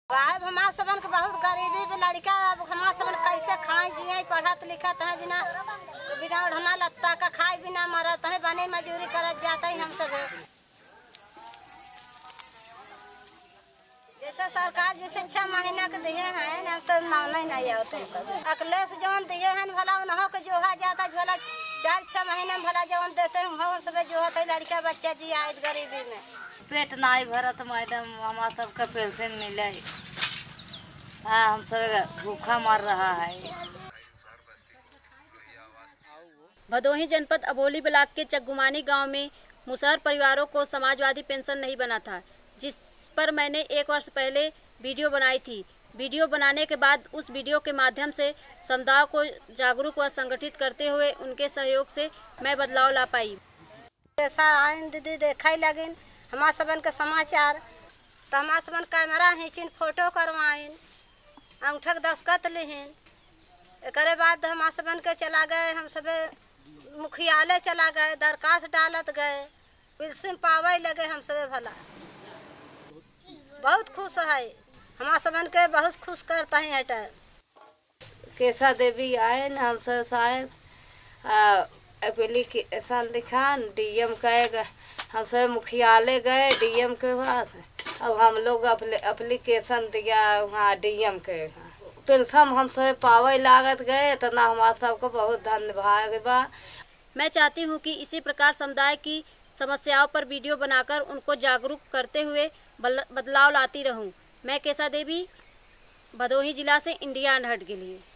अब हमारे सबन के बहुत गरीबी भी लड़का, अब हमारे सबन कैसे खाए जिए, पढ़त लिखत है बिना बिना ओढ़ना लत्ता का, खाए बिना मरत है, बने मजूरी करत जाते हैं हम सब। जैसे सरकार जैसे 6 महीना के दिए हैं ना, तो नहीं आवते अखिलेश जवन दिए हैं भला उन्हों के जोहा जाता भला 4-6 महीने में भला जवन देते हैं हम सब जो होते लड़का बच्चा जी आए गरीबी में। पेट नहीं भरत मैडम, हमारा सबका पेंशन मिले, हाँ हम सब भूखा मर रहा है। भदोही जनपद अबोली ब्लॉक के चकगुमानी गांव में मुसहर परिवारों को समाजवादी पेंशन नहीं बना था, जिस पर मैंने 1 वर्ष पहले वीडियो बनाई थी। वीडियो बनाने के बाद उस वीडियो के माध्यम से समुदाय को जागरूक व संगठित करते हुए उनके सहयोग से मैं बदलाव ला पाई। ऐसा आइन दीदी देखा लगिन हमारे सबन के समाचार, तो हमारे सबन कैमरा खींचिन, फोटो करवाइन, अंगूठा के दस्तखत लिहिन। एक बाद हमारे सबन के चला गए, हम सब मुखियालय चला गए, दरखास्त डालत गए, पेंशन पावे लगे हम सब भला बहुत खुश है। हमारे सबन के बहुत खुश करता है। हटा केसा देवी आए न, हम सब साहब एप्लीकेशन लिखा, डीएम कहे, हम सब मुखियालय गए डीएम के पास। अब हम लोग एप्लीकेशन दिया वहाँ डीएम के, पेंशन हम सब पावे लागत गए, तो ना हमारा सबको बहुत धन्यवाद बा। मैं चाहती हूँ कि इसी प्रकार समुदाय की समस्याओं पर वीडियो बनाकर उनको जागरूक करते हुए बदलाव लाती रहूँ। मैं केसा देवी, भदोही जिला से इंडिया अनहट के लिए।